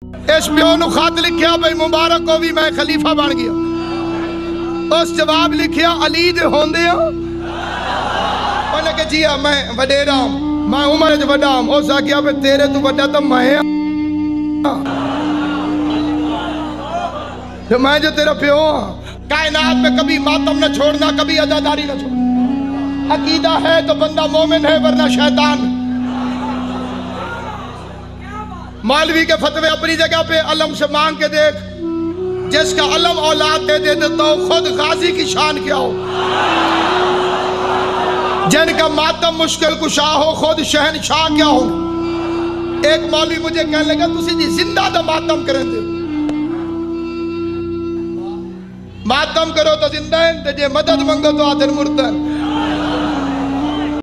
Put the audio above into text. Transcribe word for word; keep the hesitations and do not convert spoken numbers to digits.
इस प्यो नु खत लिखिया भाई मुबारक हो भी मैं खलीफा बन गया। उस जवाब लिखिया अली दे होंदे उन्हें के जी मैं वडेरा मैं उम्र च वड्डा उस आख्या भाई तेरे तू वड्डा तो मैं तो मैं जो तेरा प्यो हाँ। कायनात में कभी मातम न छोड़ना, कभी अजादारी न छोड़ना। अकीदा है तो बंदा मोमिन है वरना शैतान। मौलवी के फतवे अपनी जगह पे, अलम से मांग के देख। जिसका अलम औलाद दे दे तो खुद गाजी की शान क्या हो। जिनका मातम मुश्किल कुशा हो खुद शहनशाह क्या हो। एक मौलवी मुझे कहने लगा तुसी जी जिंदा तो मातम करें दे, मातम करो तो जिंदा है, जे मदद मंगो तो आदर मुर्दा।